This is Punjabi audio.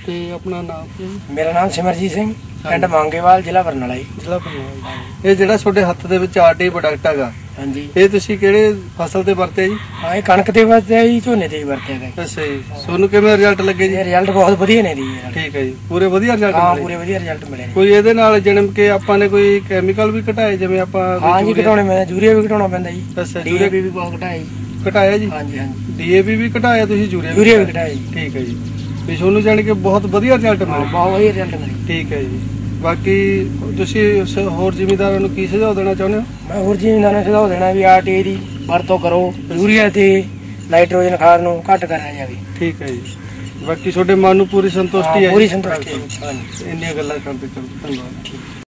ਤੇ ਆਪਣਾ ਨਾਮ ਕੀ ਹੈ ਜੀ? ਮੇਰਾ ਨਾਮ ਸਿਮਰਜੀਤ ਸਿੰਘ, ਪਿੰਡ ਮੰਗੇਵਾਲ, ਜ਼ਿਲ੍ਹਾ ਬਰਨਾਲਾ ਜੀ। ਜ਼ਿਲ੍ਹਾ ਬਰਨਾਲਾ। ਇਹ ਜਿਹੜਾ ਤੁਹਾਡੇ ਹੱਥ ਦੇ ਵਿੱਚ ਆਰਟੀ ਪ੍ਰੋਡਕਟ ਹੈਗਾ, ਹਾਂਜੀ, ਇਹ ਤੁਸੀਂ ਕਿਹੜੇ ਫਸਲ ਤੇ ਵਰਤਿਆ ਜੀ? ਹਾਂ, ਇਹ ਕਣਕ ਤੇ ਵਰਤਿਆ ਜੀ, ਝੋਨੇ ਤੇ ਵੀ ਵਰਤਿਆ ਗਿਆ। ਅੱਛਾ ਜੀ, ਤੁਹਾਨੂੰ ਕਿਵੇਂ ਰਿਜ਼ਲਟ ਲੱਗੇ ਜੀ? ਰਿਜ਼ਲਟ ਬਹੁਤ ਵਧੀਆ ਨੇ ਜੀ। ਠੀਕ ਹੈ ਜੀ, ਪੂਰੇ ਵਧੀਆ ਰਿਜ਼ਲਟ ਹਾਂ, ਮਿਲੇ? ਪੂਰੇ ਵਧੀਆ ਰਿਜ਼ਲਟ ਮਿਲੇ ਨੇ। ਕੋਈ ਇਹਦੇ ਨਾਲ ਜਿਵੇਂ ਕਿ ਆਪਾਂ ਨੇ ਕੋਈ ਕੈਮੀਕਲ ਵੀ ਘਟਾਏ, ਜਿਵੇਂ ਆਪਾਂ ਹਾਂ ਜੀ, ਘਟਾਉਣੇ ਪੈਂਦੇ, ਯੂਰੀਆ ਵੀ ਘਟਾਉਣਾ ਪੈਂਦਾ ਜੀ। ਅੱਛਾ, ਡੀਏਪੀ ਵੀ ਬਹੁਤ ਘਟਾਇਆ ਜੀ। ਘਟਾਇਆ ਜੀ? ਹਾਂਜੀ ਹਾਂਜੀ, ਡੀਏਪੀ ਵੀ ਘਟਾਇਆ ਤੁਸੀਂ, ਯੂਰੀਆ ਵੀ ਘਟਾਇਆ ਜੀ। ਠੀਕ ਹੈ ਜੀ, ਵੀ ਤੁਹਾਨੂੰ ਜਾਣੀ ਕਿ ਬਹੁਤ ਵਧੀਆ ਰਿਜ਼ਲਟ ਮਿਲੇ? ਬਹੁਤ ਵਧੀਆ ਰਿਜ਼ਲਟ ਮਿਲੇ। ਠੀਕ ਹੈ ਜੀ। ਬਾਕੀ ਤੁਸੀਂ ਹੋਰ ਜ਼ਿਮੀਂਦਾਰਾਂ ਨੂੰ ਕੀ ਸੁਝਾਅ ਦੇਣਾ ਚਾਹੁੰਦੇ ਹੋ? ਮੈਂ ਹੋਰ ਜ਼ਿਮੀਂਦਾਰਾਂ ਨੂੰ ਸੁਝਾਅ ਦੇਣਾ ਵੀ ਆਰਟੀ ਦੀ ਵਰਤੋਂ ਕਰੋ, ਯੂਰੀਆ ਤੇ ਨਾਈਟ੍ਰੋਜਨ ਖਾਦ ਨੂੰ ਘੱਟ ਕਰਿਆ ਜਾਵੇ। ਠੀਕ ਹੈ ਜੀ। ਬਾਕੀ ਤੁਹਾਡੇ ਮਨ ਨੂੰ ਪੂਰੀ ਸੰਤੁਸ਼ਟੀ ਹੈ? ਪੂਰੀ ਸੰਤੁਸ਼ਟੀ ਹੈ। ਇੰਨੀਆਂ ਗੱਲਾਂ ਕਰਦੇ ਚਲੋ, ਧੰਨਵਾਦ।